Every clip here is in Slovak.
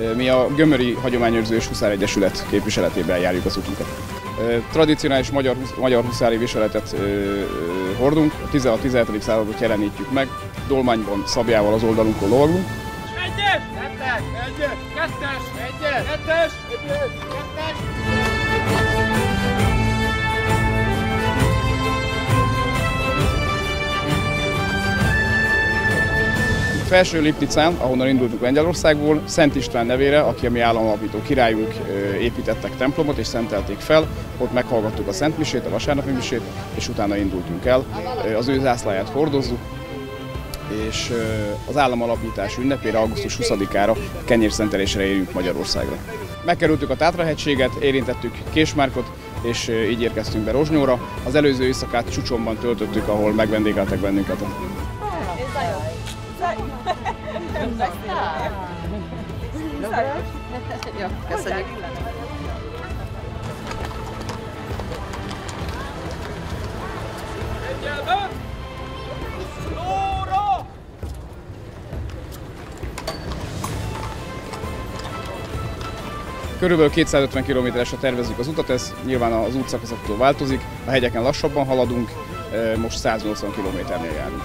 Mi a Gömöri Hagyományőrző és Huszár Egyesület képviseletében járjuk az utunkat. Tradicionális magyar huszári viseletet hordunk, a 16-17. századot jelenítjük meg, dolmányban szabjával az oldalunkon lovagolunk. Egyes! Kettes! Egyes! Kettes! Egyes! Kettes! Egyes! Kettes! Felső Lipnicán, ahonnan indultunk Lengyelországból, Szent István nevére, aki a mi államalapító királyunk, építettek templomot és szentelték fel. Ott meghallgattuk a Szent Misét, a vasárnapi misét, és utána indultunk el. Az ő zászláját hordozzuk, és az államalapítás ünnepére, augusztus 20-ára kenyérszentelésre érjünk Magyarországra. Megkerültük a Tátrahegységet, érintettük Késmárkot, és így érkeztünk be Rozsnyóra. Az előző éjszakát Csucsomban töltöttük, ahol megvendégeltek bennünket. Jó, köszönjük. Körülbelül 250 km-esre tervezzük az utat, ez nyilván az útszakaszoktól változik, a hegyeken lassabban haladunk, most 180 km-nél járunk.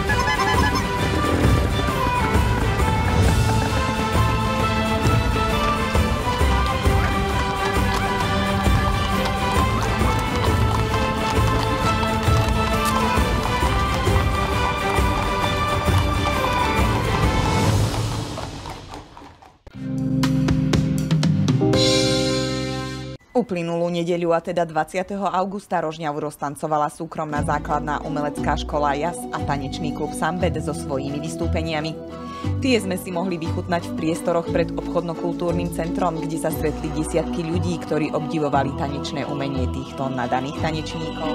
Uplynulú nedeľu, a teda 20. augusta, Rožňavu roztancovala súkromná základná umelecká škola JAS a tanečný klub Sambed so svojimi vystúpeniami. Tie sme si mohli vychutnať v priestoroch pred obchodno-kultúrnym centrom, kde sa stretli desiatky ľudí, ktorí obdivovali tanečné umenie týchto nadaných tanečníkov.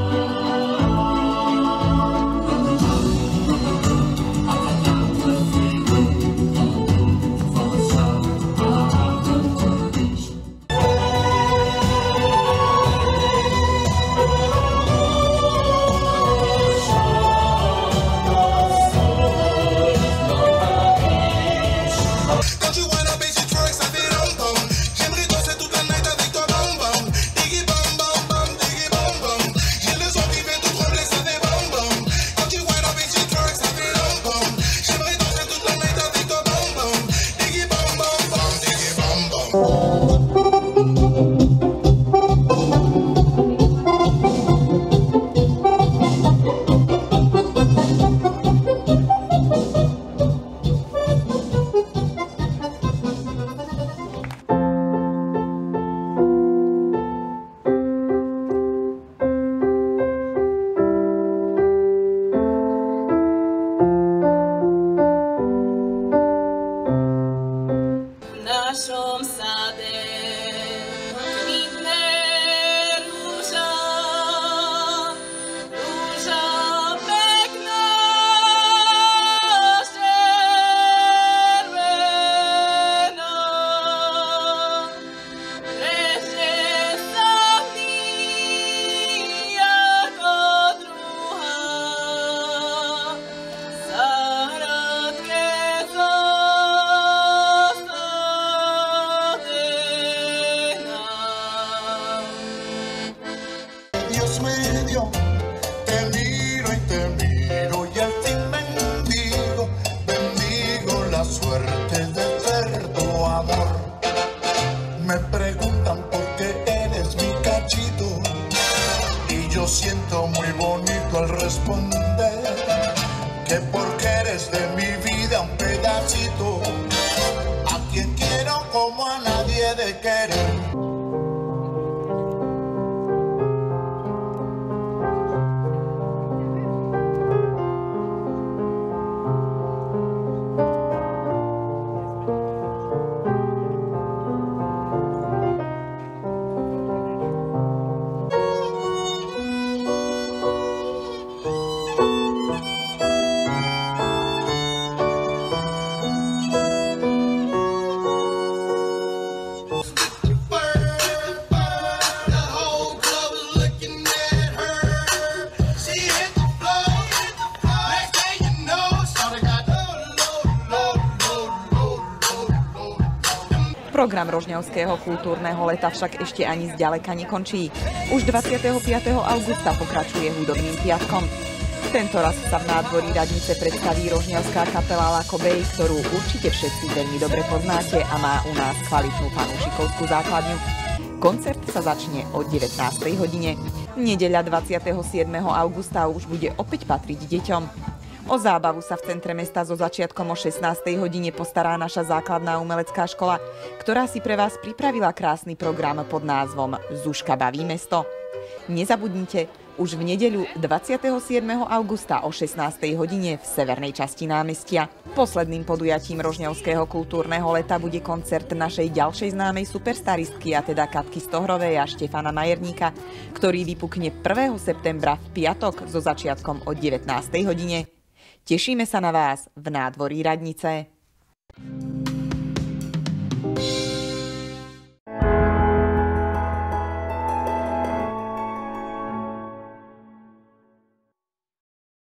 Siento muy bonito al responder que porque eres de mi vida un pedacito, a quien quiero como a nadie de querer. Program Rožňavského kultúrneho leta však ešte ani zďaleka nekončí. Už 25. augusta pokračuje hudobným piatkom. Tento raz sa v nádvorí radnice predstaví rožňavská kapela La Cobey, ktorú určite všetci veľmi dobre poznáte a má u nás kvalitnú fanúšikovskú základňu. Koncert sa začne o 19. hodine. Nedeľa 27. augusta už bude opäť patriť deťom. O zábavu sa v centre mesta so začiatkom o 16. hodine postará naša základná umelecká škola, ktorá si pre vás pripravila krásny program pod názvom Zuška baví mesto. Nezabudnite, už v nedeľu 27. augusta o 16. hodine v severnej časti námestia. Posledným podujatím Rožňavského kultúrneho leta bude koncert našej ďalšej známej superstaristky, a teda Katky Stohrovej a Štefana Majerníka, ktorý vypukne 1. septembra v piatok so začiatkom o 19. hodine. Tešíme sa na vás v nádvorí radnice.